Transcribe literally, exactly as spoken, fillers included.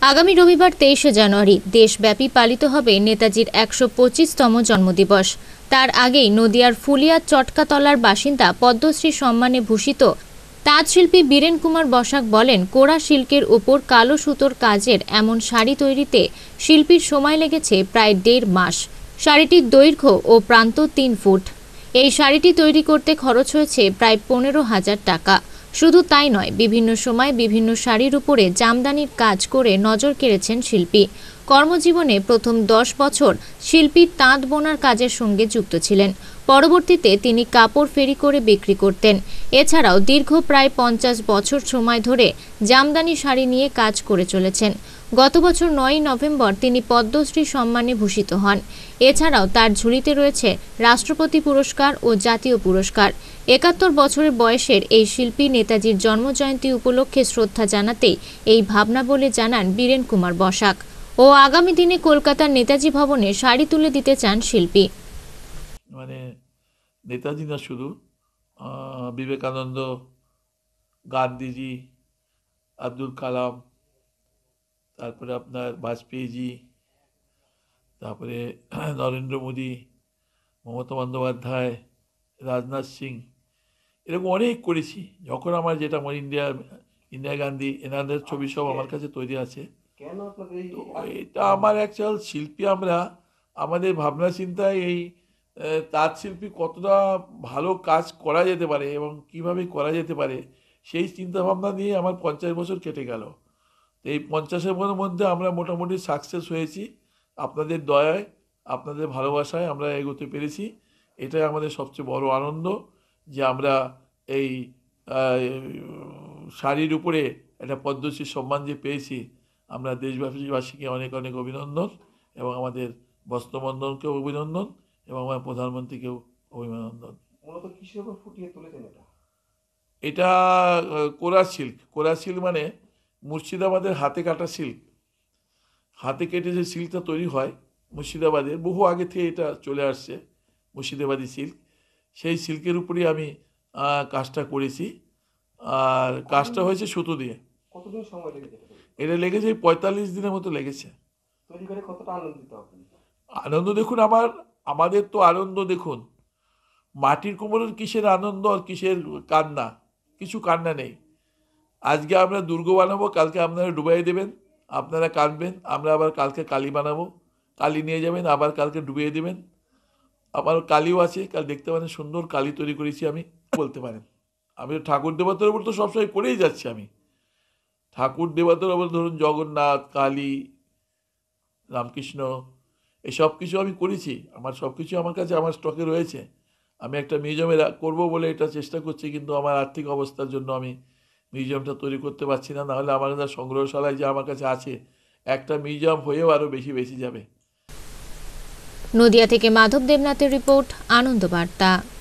আগামী রবিবার তেইশে জানুয়ারি দেশব্যাপী পালিত হবে নেতাজির একশো পঁচিশতম জন্মদিবস। তার আগেই নদিয়ার ফুলিয়ার চটকাতলার বাসিন্দা পদ্মশ্রী সম্মানে ভূষিত তাঁতশিল্পী বীরেন কুমার বসাক বলেন, কোরা সিল্কের উপর কালো সুতোর কাজের এমন শাড়ি তৈরিতে শিল্পীর সময় লেগেছে প্রায় দেড় মাস। শাড়িটির দৈর্ঘ্য ও প্রান্ত তিন ফুট। এই শাড়িটি তৈরি করতে খরচ হয়েছে প্রায় পনেরো হাজার টাকা। শুধু তাই নয়, বিভিন্ন সময় বিভিন্ন শাড়ির উপরে জামদানির কাজ করে নজর কেড়েছেন শিল্পী। কর্মজীবনে প্রথম দশ বছর শিল্পী তাঁত বোনার কাজের সঙ্গে যুক্ত ছিলেন। পরবর্তীতে তিনি কাপড় ফেরি করে বিক্রি করতেন। এছাড়াও দীর্ঘ প্রায় পঞ্চাশ বছর সময় ধরে জামদানি শাড়ি নিয়ে কাজ করে চলেছেন। গত বছর নয়ই নভেম্বর তিনি পদ্মশ্রী সম্মানে ভূষিত হন। এছাড়াও তার ঝুলিতে রয়েছে রাষ্ট্রপতি পুরস্কার ও জাতীয় পুরস্কার। একাত্তর বছরের বয়সের এই শিল্পী নেতাজির জন্মজয়ন্তী উপলক্ষে শ্রদ্ধা জানাতেই এই ভাবনা বলে জানান বীরেন কুমার বসাক। ও আগামী দিনে কলকাতার নেতাজি ভবনে শাড়ি তুলে দিতে চান শিল্পী। মানে নেতাজি না শুধু বিবেকানন্দ, গান্ধীজি, আব্দুল কালাম, তারপরে আপনার বাজপেয়ীজি, তারপরে নরেন্দ্র মোদী, মমতা বন্দ্যোপাধ্যায়, রাজনাথ সিং, এরকম অনেক করেছি। যখন আমার যেটা আমার ইন্ডিয়া ইন্দিরা গান্ধী এনাদের ছবি সব আমার কাছে তৈরি আছে। এটা আমার অ্যাকচুয়াল শিল্পী আমরা আমাদের ভাবনা চিন্তায় এই তাঁত শিল্পী কতটা ভালো কাজ করা যেতে পারে এবং কিভাবে করা যেতে পারে সেই চিন্তা ভাবনা নিয়ে আমার পঞ্চাশ বছর কেটে গেল। তো এই পঞ্চাশের মধ্যে আমরা মোটামুটি সাকসেস হয়েছি। আপনাদের দয়ায়, আপনাদের ভালোবাসায় আমরা এগোতে পেরেছি। এটাই আমাদের সবচেয়ে বড় আনন্দ যে আমরা এই শাড়ির উপরে একটা পদ্মশ্রী সম্মান যে পেয়েছি। আমরা দেশবাসীবাসীকে অনেক অনেক অভিনন্দন এবং আমাদের বস্ত্রবন্ধনকেও অভিনন্দন এবং আমার প্রধানমন্ত্রীকেও অভিনন্দন। মূলত কিসের উপর ফুটিয়ে তুলেছেন এটা? এটা কোরা সিল্ক। কোরা সিল্ক মানে মুর্শিদাবাদের হাতে কাটা সিল্ক। হাতে কেটে যে সিল্কটা তৈরি হয় মুর্শিদাবাদের, বহু আগে থেকে এটা চলে আসছে মুর্শিদাবাদী সিল্ক। সেই সিল্কের উপরেই আমি কাজটা করেছি। আর কাজটা হয়েছে সুতো দিয়ে। কতদিন সময় লেগেছে? এটা লেগেছে পঁয়তাল্লিশ দিনের মতো লেগেছে। তৈরি করে কতটা আনন্দিত আপনি? আনন্দ দেখুন, আমার আমাদের তো আনন্দ দেখুন, মাটির কুমোরের কিসের আনন্দ আর কিসের কান্না, কিছু কান্না নেই। আজকে আমরা দুর্গ বানাবো, কালকে আপনারা ডুবাই দেবেন, আপনারা কাঁদবেন। আমরা আবার কালকে কালী বানাবো, কালী নিয়ে যাবেন, আবার কালকে ডুবিয়ে দেবেন। আবার কালীও আছে, কাল দেখতে পারেন সুন্দর কালী তৈরি করেছি আমি, বলতে পারেন। আমি ঠাকুর দেবতার উপর তো সবসময় করেই যাচ্ছি। আমি ঠাকুর দেবতার উপর ধরুন জগন্নাথ, কালী, রামকৃষ্ণ, এই সব কিছু আমি করেছি। আমার সব কিছু আমার কাছে আমার স্টকে রয়েছে। আমি একটা মিউজিয়ামে করবো বলে এটা চেষ্টা করছি, কিন্তু আমার আর্থিক অবস্থার জন্য আমি মিউজিয়ামটা তৈরি করতে পারছি না। নাহলে আমার যা সংগ্রহশালায় যে আমার কাছে আছে, একটা মিউজিয়াম হয়েও আরও বেশি বেশি যাবে। নদিয়া থেকে মাধব দেবনাথের রিপোর্ট, আনন্দবার্তা।